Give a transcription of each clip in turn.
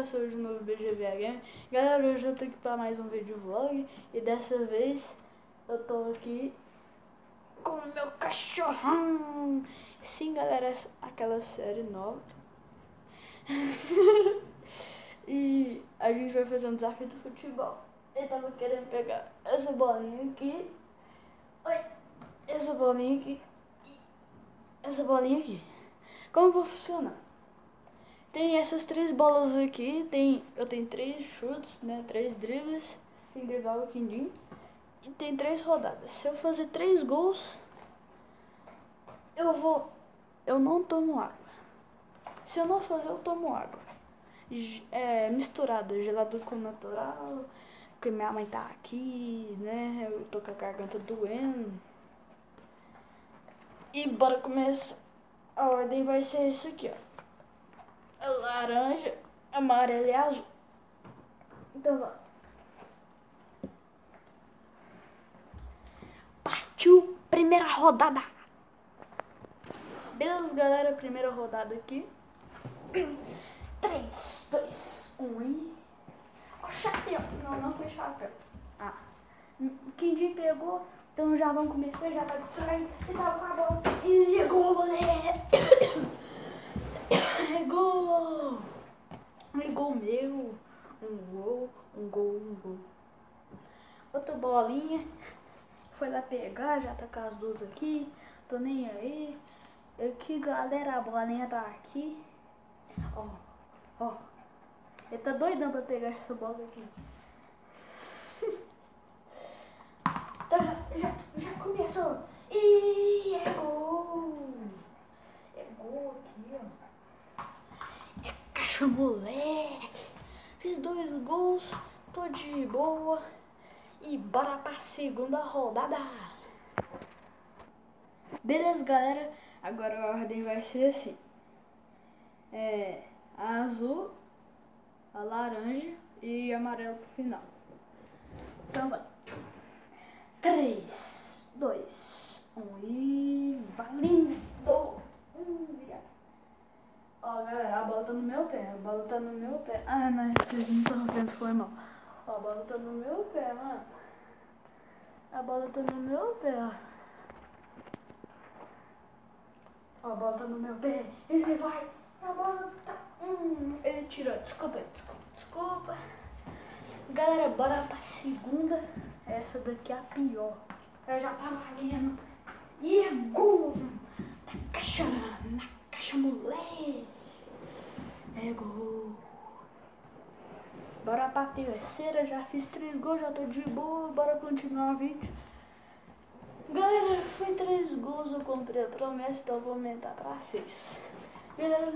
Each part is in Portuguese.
sou de novo BGVA Game. Galera, hoje eu tô aqui pra mais um vídeo vlog. E dessa vez eu tô aqui com o meu cachorrão. Sim, galera, aquela série nova. E a gente vai fazer um desafio do futebol. Ele tava querendo pegar essa bolinha aqui. Oi, essa bolinha aqui. Essa bolinha aqui. Como vai funcionar? Tem essas 3 bolas aqui, eu tenho 3 chutes, né, 3 dribles, tem que driblar o quindim, e tem 3 rodadas. Se eu fazer 3 gols, eu não tomo água. Se eu não fazer, eu tomo água. Misturado, gelado com natural, porque minha mãe tá aqui, né, eu tô com a garganta doendo. E bora começar. A ordem vai ser isso aqui, ó. Laranja, amarelo e azul. Então vamos. Partiu, primeira rodada. Beleza, galera, primeira rodada aqui. 3, 2, 1 e... Ó, o chapéu. Não foi chapéu. O Quindim pegou, então já vamos começar, já tá distraindo. E tava com a bola. E é gol, moleque. É gol. É gol meu. Um gol. Outra bolinha. Foi lá pegar, já tá com as duas aqui. Tô nem aí. Aqui, galera, a bolinha tá aqui. Ó. Ele tá doidão pra pegar essa bola aqui. Então já começou. E é gol. É gol aqui, ó. É caixa, moleque. Fiz 2 gols. Tô de boa. E bora pra segunda rodada. Beleza, galera. Agora a ordem vai ser assim. A azul, a laranja e amarelo pro final. Então vai. 3, 2, 1 e... valendo! Ó, galera, a bola tá no meu pé. Ah, não, vocês não estão vendo, foi mal. Ó, a bola tá no meu pé, mano. A bola tá no meu pé, ó. Ó, a bola tá no meu pé. Ele vai. A bola tá... ele tirou. Desculpa. Galera, bora pra segunda. Essa daqui é a pior. Eu já tava valendo. E é gol! Na caixa, moleque. É gol. Bora pra terceira. Já fiz 3 gols, já tô de boa. Bora continuar o vídeo. Galera, foi 3 gols, eu comprei a promessa, então eu vou aumentar pra 6. Beleza?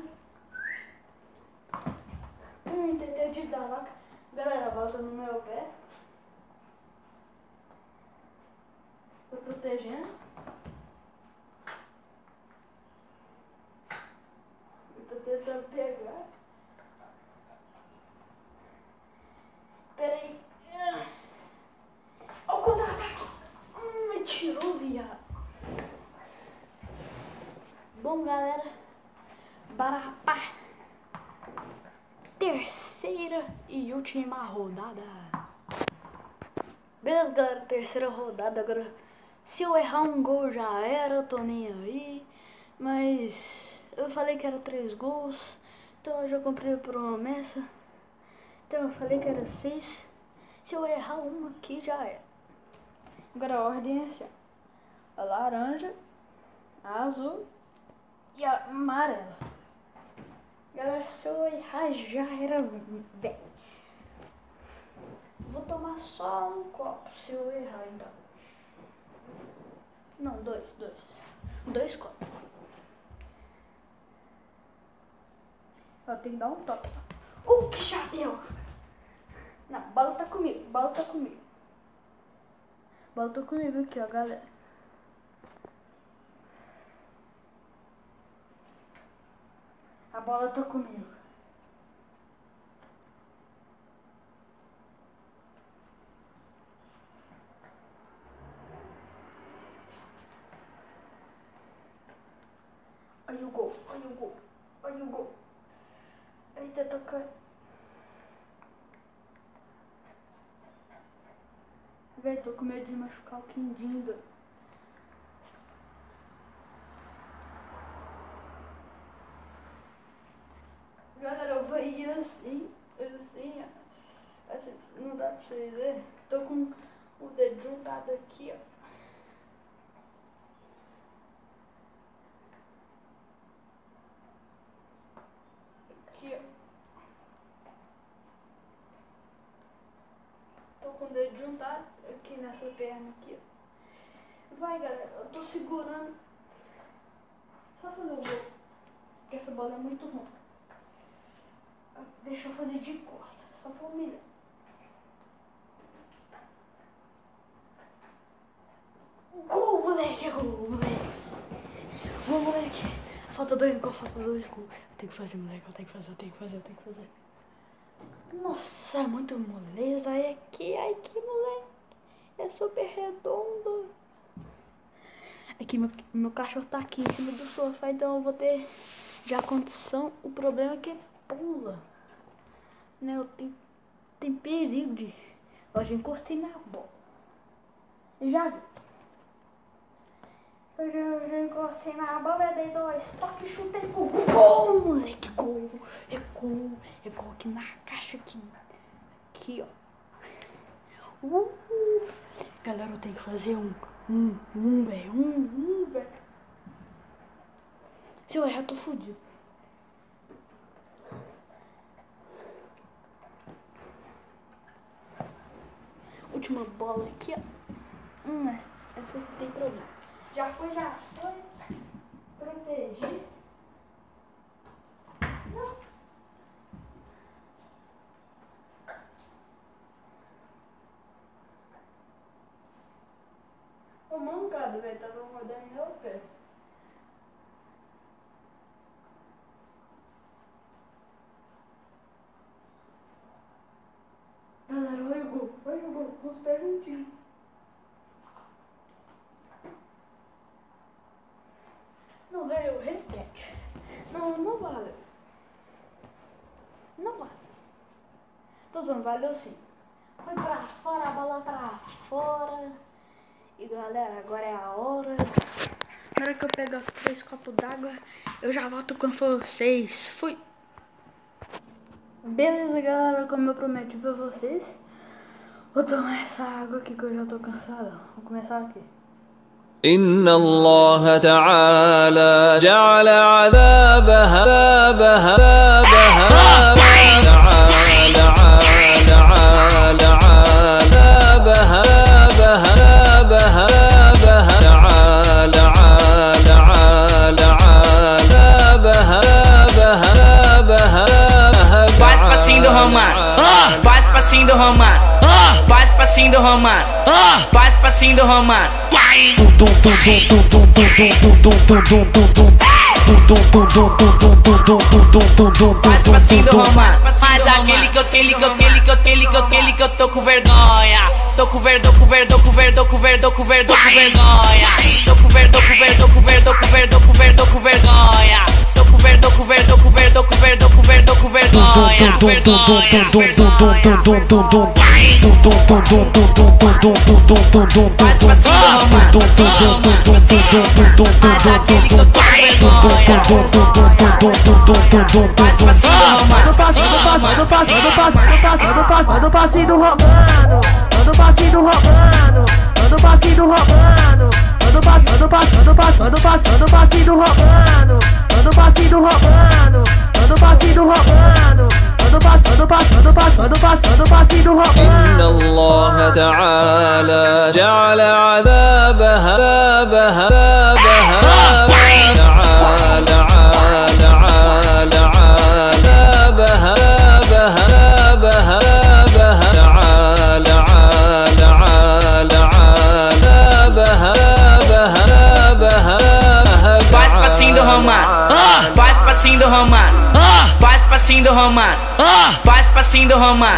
Tentei de dar lá. Galera, volta no meu pé. Tô protegendo. Eu tô tentando pegar. Pera aí. Ó o contra-ataque. Me tirou, viado. Bom, galera. Bora pra terceira e última rodada. Beleza, galera, terceira rodada. Agora, se eu errar um gol já era, eu tô nem aí. Mas eu falei que era 3 gols, então eu já comprei a promessa. Então eu falei que era 6. Se eu errar uma aqui já era. Agora a ordem é assim: a laranja, a azul e a amarela. Galera, se eu errar já era bem. Vou tomar só um copo se eu errar, então. Não, 2. 2 copos. Eu tenho que dar um toque. Que chapéu! Não, bola tá comigo. Bola tá comigo aqui, ó, galera. A bola tá comigo. Olha o gol. Eita, toca. Véi, tô com medo de machucar o quindindo. Galera, eu vou ir assim, assim, não dá pra vocês verem. Tô com o dedo juntado aqui, ó. Aqui, ó. Tô com o dedo juntado aqui nessa perna aqui, ó. Vai, galera, eu tô segurando. Só fazer o gol, porque essa bola é muito ruim. Deixa eu fazer de costa, só pra humilhar. Gol, moleque, é gol, moleque. Gol, moleque. Falta 2 gols, falta 2 gols. Eu tenho que fazer, moleque, eu tenho que fazer. Nossa, é muito moleza. Ai, que moleque. É super redondo. Aqui, meu cachorro tá aqui em cima do sofá, então eu vou ter já condição. O problema é que pula. Né, tem perigo de... Eu já encostei na bola. Eu já encostei na bola, dei 2 toques, chutei pro gol, moleque, gol. É gol aqui na caixa, aqui ó. Galera, eu tenho que fazer velho. Se eu errar, eu tô fudido. Última bola aqui, ó. Essa aqui tem problema. Já foi. Protegi. Não. Ô, mancada, velho. Tava rodando meu pé. Galera, olha o gol, com os pés juntinhos. Não, velho, repete. Não vale. Não vale. Tô zoando, valeu sim. Foi pra fora, a bola pra fora. E galera, agora é a hora. Na hora que eu pegar os 3 copos d'água, eu já volto com vocês. Fui. Beleza, galera, como eu prometi pra vocês, vou tomar essa água aqui que eu já tô cansado. Vou começar aqui. إن الله تعالى جعل عذابها faz passinho do Romano, faz passinho do Romano, faz passinho do Romano. Faz passinho do Romano, mas aquele que eu tô com vergonha. Tô com vergonha. Tô com vergonha. Manda o passinho do Romano, manda o passinho do Romano, manda o passinho do Romano, manda o passinho do Romano, manda o passinho do Romano, manda o passinho do Romano, manda o passinho do Romano. إن الله تعالى جعل عذابها Faz passinho do Romano, faz passinho do Romano, faz passinho do Romano, faz passinho do Romano.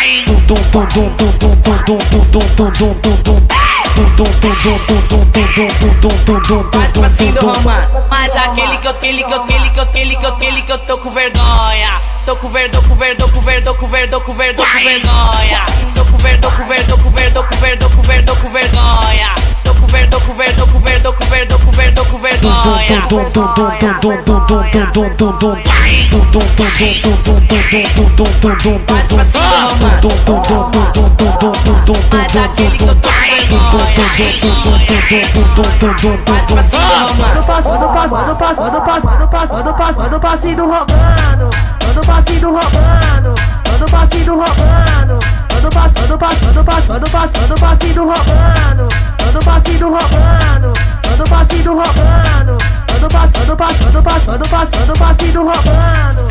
Faz passinho do Romano, mas aquele que eu tô com vergonha. Tô com vergonha. Manda o passinho do Romano, manda o passinho do Romano, manda o passinho do Romano, manda o passinho do Romano, manda o passinho do Romano, manda o passinho do Romano, manda o passinho do Romano, manda o passinho do Romano, manda o passinho do Romano.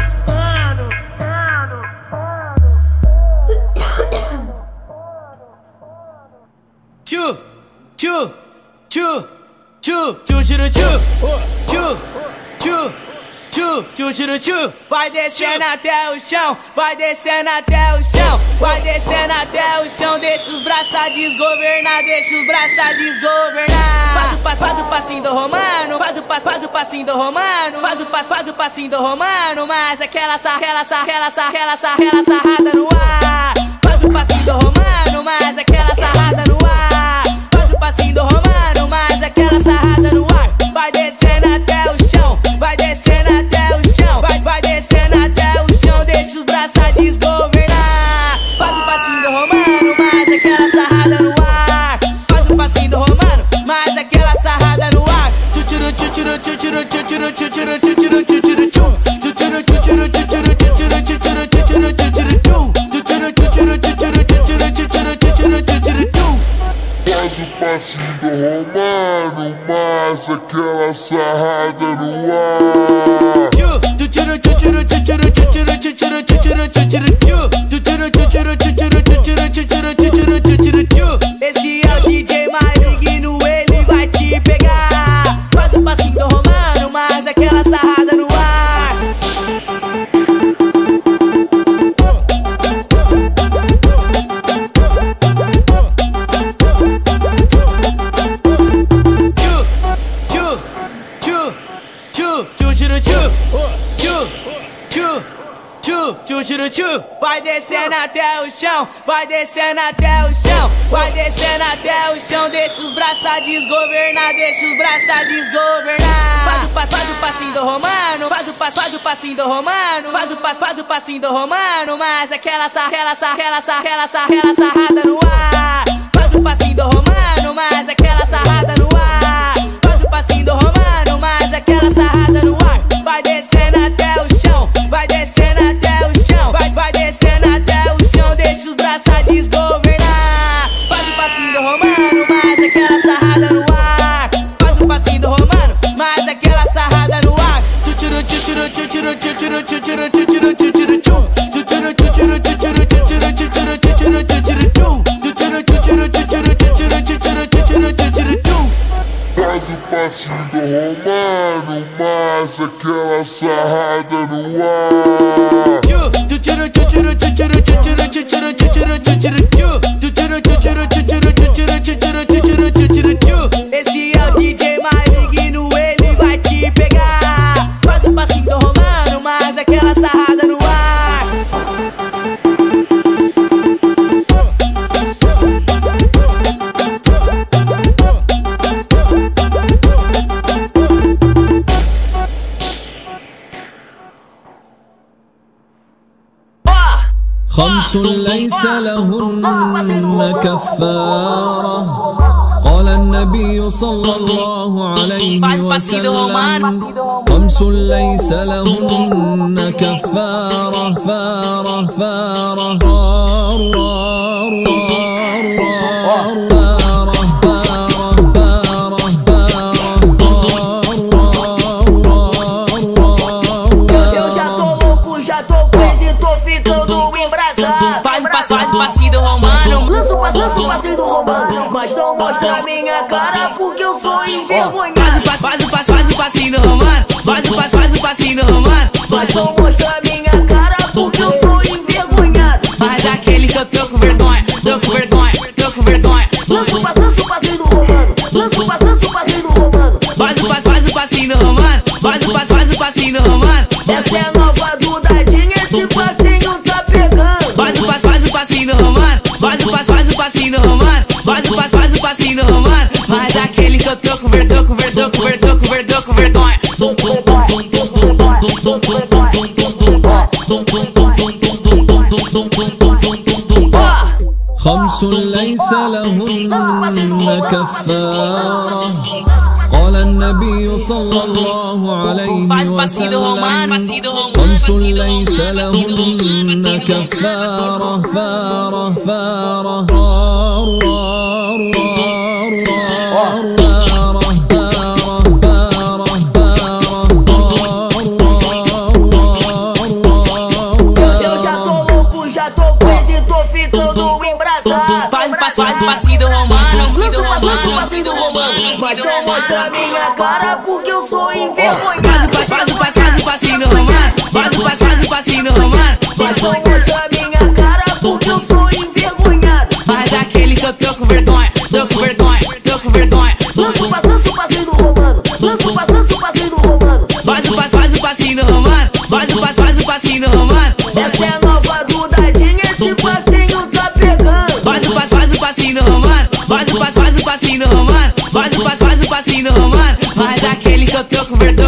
Tchu, tchu, tchu, tchu, tchu, tchu, tchu, tchu, tchu, tchu, tchu, tchu. Vai descendo até o chão, vai descendo até o chão, vai descendo até o chão. Deixa os braços desgovernar, deixa os braços desgovernar. Faz o passinho do Romano, faz o passinho do Romano, faz o passinho do Romano. Mas aquela sarrada no ar. Faz o passinho do Romano, mas aquela sarrada no ar. Faz o passinho do Romano, mas aquela sarrada no ar. Vai descendo até o chão, vai descendo até o chão, vai descendo até o chão. Deixa os braços desgovernar. Faz o passinho do Romano, mas aquela sarrada no ar. Faz o passinho do Romano, mas aquela sarrada no ar. Tchuru tchuru tchuru tchuru tchuru tchuru tchuru tchuru. Faz o passinho do Romano, mas aquela sarrada no ar. Esse é o DJ maligno, ele vai te pegar. Faz o passinho do Romano, mas aquela sarrada no ar. Vai descendo até o chão, vai descendo até o chão, vai descendo até o chão. Deixa os braços desgovernar, deixa os braços desgovernar. Faz o passinho do Romano, faz o passinho do Romano, faz o passinho do Romano. Mas aquela sarrada no ar. Faz o passinho do Romano, mas aquela sarrada no ar. Faz o passinho do Romano, mas aquela sarrada no ar. Vai descendo até o chão, vai descendo até o chão, vai descendo até o chão. Deixa os braços desgovernar. Faz o passinho do Romano, mas aquela sarrada no ar. Faz o passinho do Romano, mas aquela sarrada no ar. Tchuru tchuru tchuru tchuru tchuru tchuru tchuru Faz o passinho do Romano, mas aquela sarrada no ar. Esse é o DJ maligno, ele vai te pegar. Faz o passinho do Romano, mas aquela sarrada no ar. خمس ليس لهن كفارة قال النبي صلى الله عليه وسلم خمس ليس لهن كفارة فارة فارة Faz o passinho do Romano, Lança o passinho do Romano, mas não mostra a minha cara porque eu sou envergonhado. Faz o passinho do Romano, faz o passinho do Romano, mas não mostra a minha cara porque eu sou envergonhado. mas aquele que eu tô com vergonha, tô com vergonha, tô com vergonha. Lança o passinho do Romano, lança o passinho do Romano, Faz o passinho do Romano, faz o passinho do Romano. essa é a nova do Dadinho, esse passinho tá pegando. Faz o passinho do Romano, faz o passinho do romano, faz o passinho do romano. Mas aquele que eu tô com vergonha. خمس ليس لهن كفارة قال النبي صلى الله عليه وسلم خمس ليس لهن كفارة فارة فارة Faz o passinho do romano, passinho do romano, mas não mostra a minha cara porque eu sou envergonhado. Faz o passinho do romano, faz o passinho do romano, mas não mostra a minha cara porque eu sou envergonhado. Mas aquele que eu tô com vergonha. Lança o passinho do romano, lança o passinho do romano. Faz o passinho do romano, faz o passinho do romano. Essa é a nova Dudadinha, esse passinho tá pegando. Faz o passinho do romano, faz o passinho do romano, faz o passinho do romano. Mas aquele que eu tô com vergonha.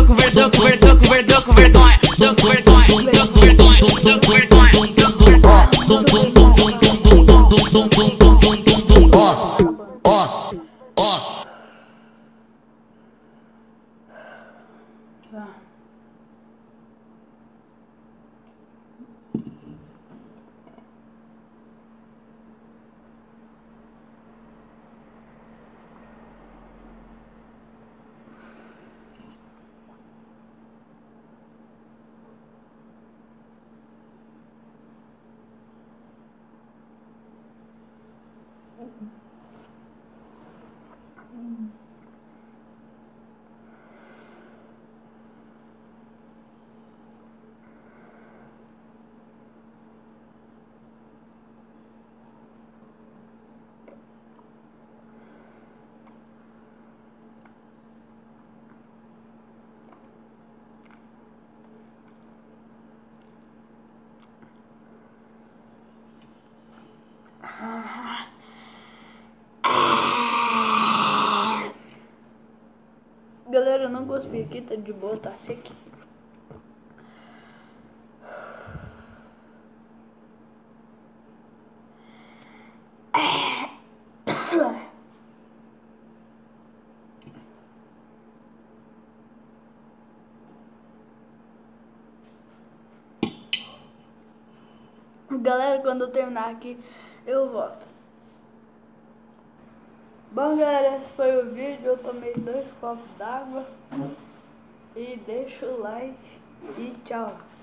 Galera, eu não cuspi aqui, tá de boa, tá sequinho. Galera, quando eu terminar aqui, eu volto. Bom, galera, esse foi o vídeo. Eu tomei 2 copos d'água. E deixa o like e tchau.